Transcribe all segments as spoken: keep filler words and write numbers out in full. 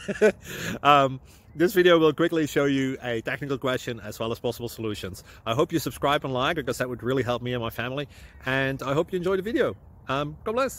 um, this video will quickly show you a technical question as well as possible solutions. I hope you subscribe and like, because that would really help me and my family. And I hope you enjoy the video. Um, God bless.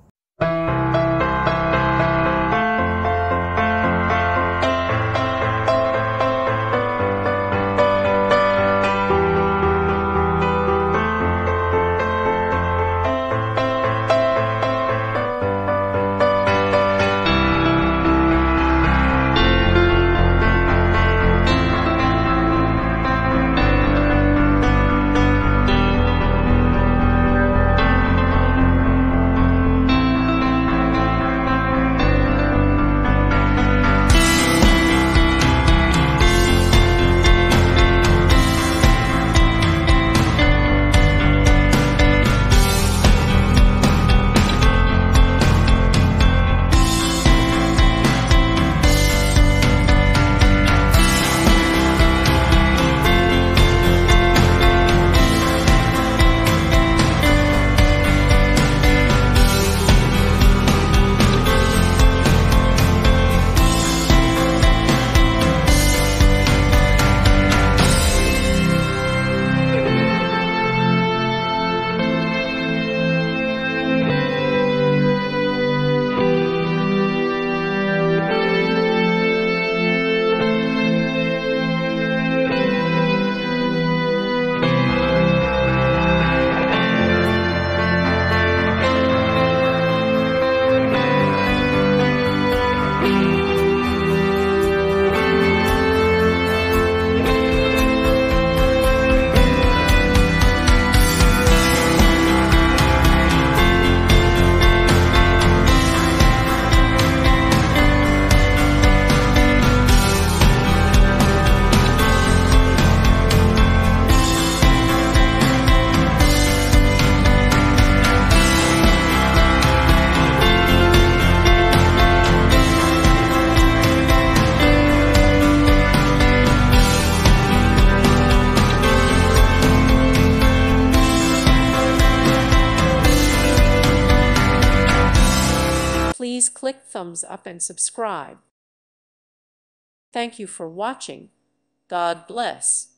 Please click thumbs up and subscribe. Thank you for watching. God bless.